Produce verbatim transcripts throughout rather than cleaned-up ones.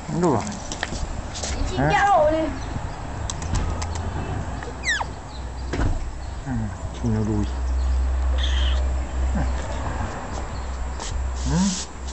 Đúng rồi. Chị kéo đi. Ừ, nhiều đùi. Ừ.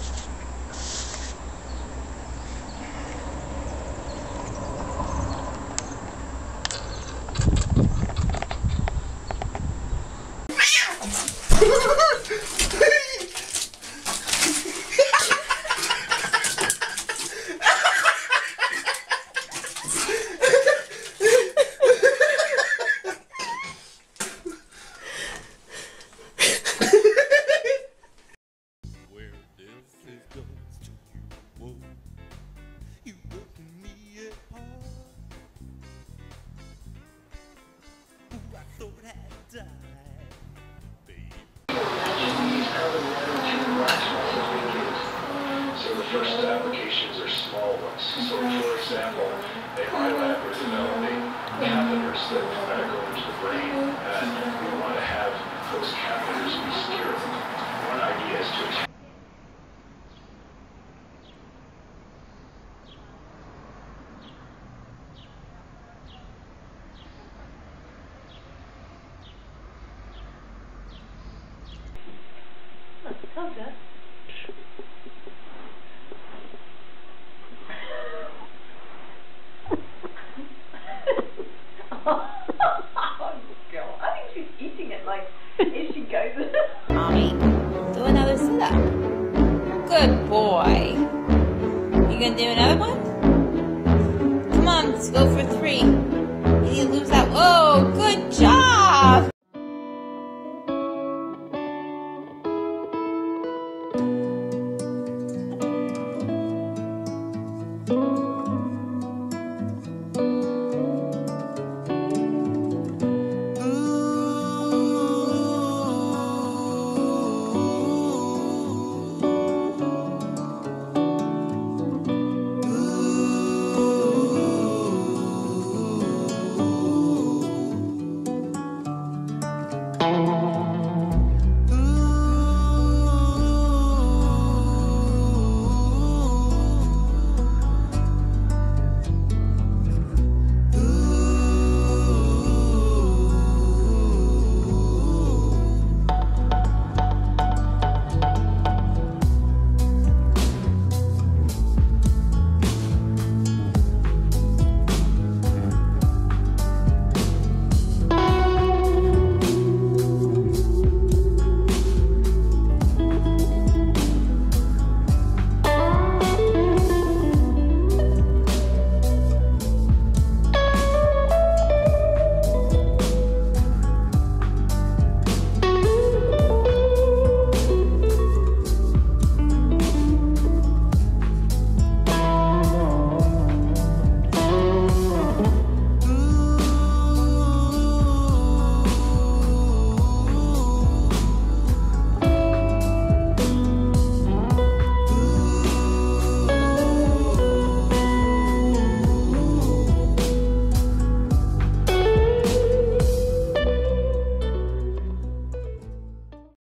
So the first applications are small ones. So for example, a high lab are developing catheters that uh, go into the brain, and we want to have those catheters be secure. One idea is to attach How's that? Oh, girl. I think she's eating it like if she goes. Mommy, do another sit-up. Good boy. You gonna do another one? Come on, let's go for three. You need to lose that. Oh, good job.